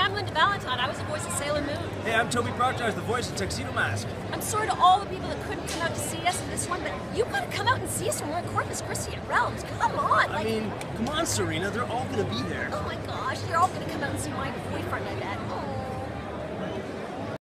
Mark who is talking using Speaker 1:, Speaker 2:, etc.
Speaker 1: I'm Linda Valentine. I was the voice of Sailor Moon.
Speaker 2: Hey, I'm Toby Proctor. I was the voice of Tuxedo Mask.
Speaker 1: I'm sorry to all the people that couldn't come out to see us in this one, but you gotta come out and see us when we're at Corpus Christi at Realms. Come on!
Speaker 2: I mean, come on, Serena. They're all gonna be there.
Speaker 1: Oh my gosh, they're all gonna come out and see my boyfriend, I bet. Oh.